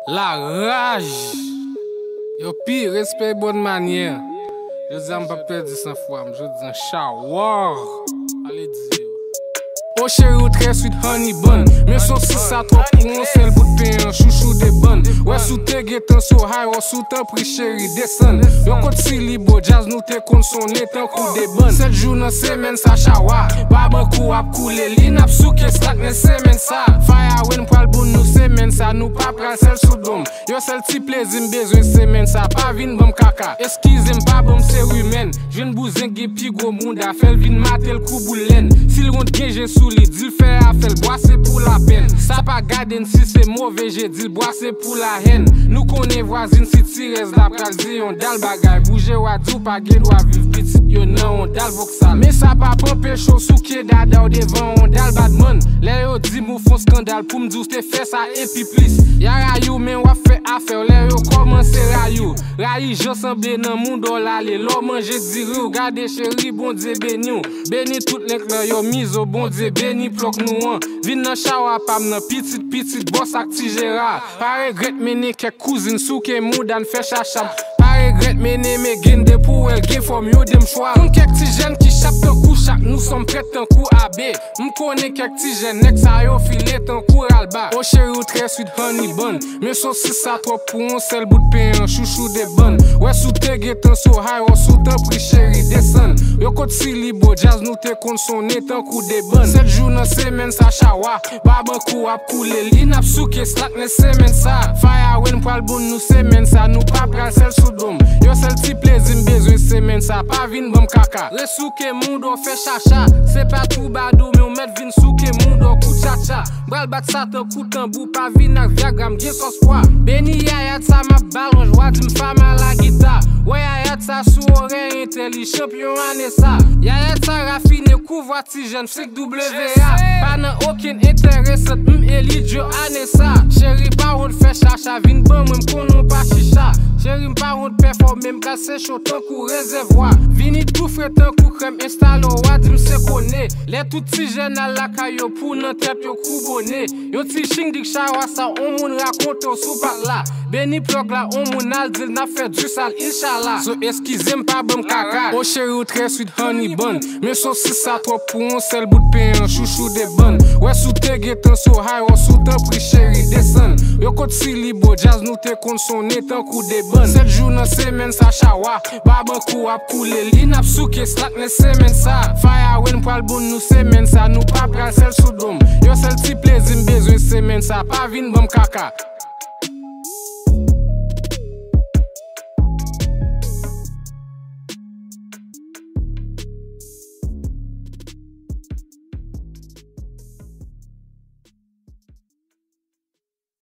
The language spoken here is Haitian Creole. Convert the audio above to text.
La rage. Yo pi, respect bonne manière. Je dis à pas perdre 100 fois, je dis un shower. Allez dire. Oh chérie, ou très sweet honey bun. Mais son si ça trop pour on c'est le bout de pain, chouchou des bonnes. Ouais, sous tes guettons so high, ou sous ta prix chérie, descend. Yo côté si libo, jazz nous te con son étant coup des bonnes. 7 jours dans semaine, ça chawa. Babakou ap coulé, l'in ap souke slack dans semaine ça. Fire when pral bon nous semaine ça, nous pas pral sel sous dôme. Yo sel ti plaisir besoin semaine ça, pas vin bam kaka. Excusez pas bam c'est humaine. Jeune bousin qui pi gros monde a fait vin matel coup boulen. S'il rentre bien j'ai sous li, dit fait a fait bois c'est pour la peine. Ça pas garder si c'est mauvais, j'ai dit bois c'est pour la haine. Nous connaît voisine si tirez la pral di on dal bagay. Bouger wa dou pas gè doit vivre petit yo non on dal voxal. Mais ça pas pomper chaud sous qui dada ou devant on dal badman. Les yo di mou font scandale pour me dire t'es fait ça et puis plus. Ya rayou mais wa fait affaire, les yo commence rayou. Rayi j'ensemble dans monde la le l'homme manger diri ou garder chéri bon Dieu béni ou. Béni tout les clan yo mise au bon Dieu béni bloc nous an. Vin nan chawa pam nan petit boss ak ti Gérard. Pas regret mener quelques cousines sou ke moudan fait chacha. Regret mene me gen de pou el gen fòm yo dem chwa. Kon kek ti jen ki chap tan kou chak, nous sommes prêt tan kou abe. M'kone kek ti jen nek sa yo file tan kou alba. Oh chéri ou très sweet honey bun. Mais so si sa trop pour on sel bout de pain, chouchou de bonne. Ouais sous te getan so high, ou sous tan prix chéri descend. Yo kote si libo, jazz nous te kon sonne tan kou de bonne. 7 jours dans semaine sa chawa, babakou ap koule, l'in ap souke slack dans semaine ça. Fire when pral bon nous semaine ça, nous pas pral sel sous yo sel ti plaisir besoin semaine ça pas vin bam kaka. Resouke mundo fait chacha. C'est pas tout badou mais on met vin souke mundo coup chacha. Bral bat ça te coup tambou pas vin ak viagram gen sos froid. Beni yayat ça ma ballon joie d'une femme à la guitare. Ouais yayat ça sous oreille intelli champion année ça. Yayat ça raffiné couvre ti jeune flic WA. Pas nan aucun intérêt cette m'eli jo année ça. Chéri pas on fait chacha vin bon même konon pas chicha. Chéri m'pa on performe même casse chaud tant kou réservoir. Vini tout frais tant kou crème installe au wad m'se connaît. Les tout ti jeunes à la caillou pour nan tête yo kou bonnet. Yo ti ching dik chawa ça on moun raconte sou pat là. Beni plok là on moun al dil n'a fait du sale inshallah. So excusez m'pa bam kaka. Oh chéri ou très sweet honey bun. Mais so si ça trop pour on sel bout de pain, chouchou de bonne. Ouais sous te getan so high, ou sous tan prix chéri descend. Yo kote si libo, jazz nous te kon sonne tan kou de bonne. 7 jours dans semaine ça chawa, babakou ap koule, l'in ap souke slack dans semaine ça. Fire when pral bon nous semaine ça, nous pas pral sel sous dôme. Yo sel ti plaisir besoin semaine ça, pas vin bam kaka.